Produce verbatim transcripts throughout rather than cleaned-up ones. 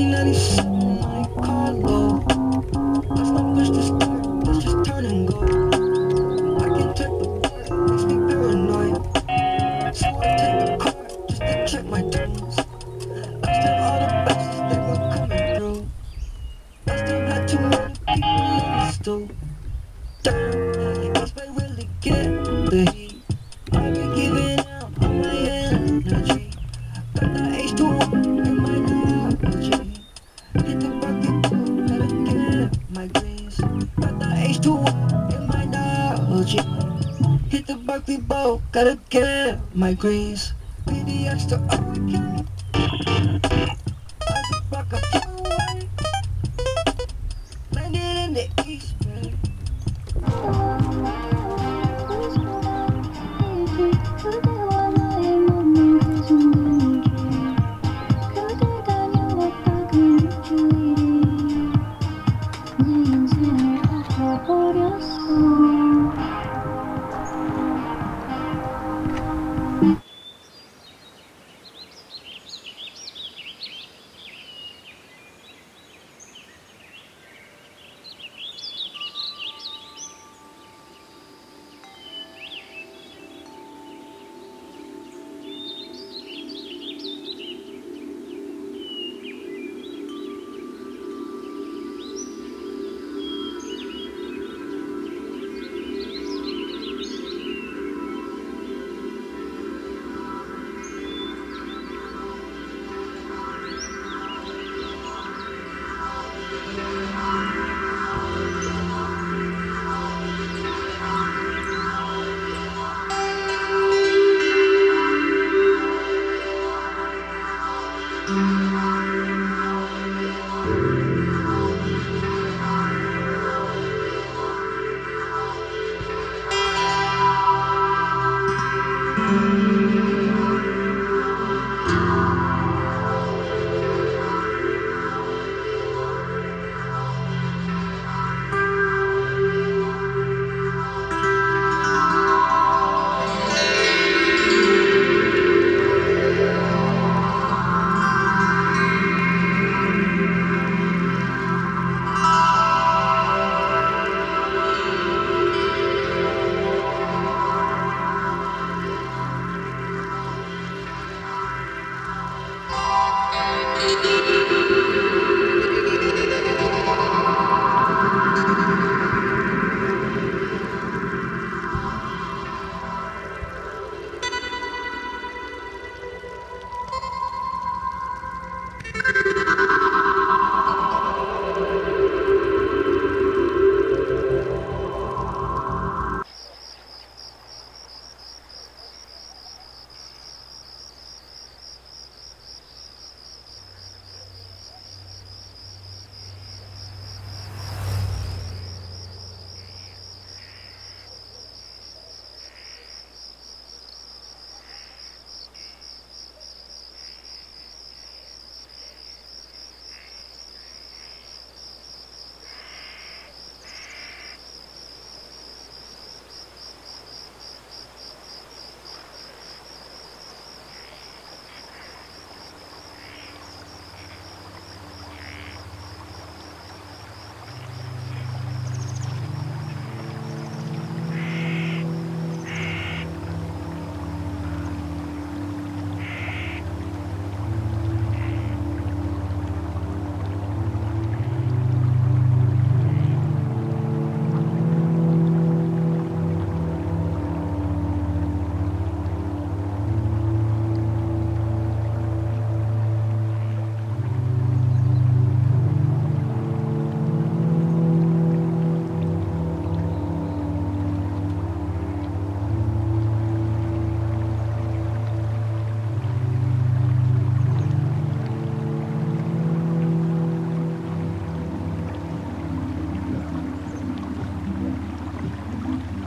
nineteen ninety-seven, my car low. Let's not push the start, let's just turn and go. I can't take the part, makes me paranoid. So I take the car just to check my tones. I still all the boxes they were coming through. I still got too many people in the stool. Damn, this might really get the heat. I be giving out all my energy. Got that H two O in my analogy. Hit the bucket, gotta get my greens. Got that H two O in my analogy. Hit the Berkeley boat, gotta get my greens. P D X to Oregon. I just rock a far away. Landed in the East Bay.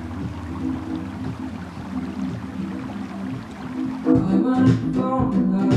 I went from the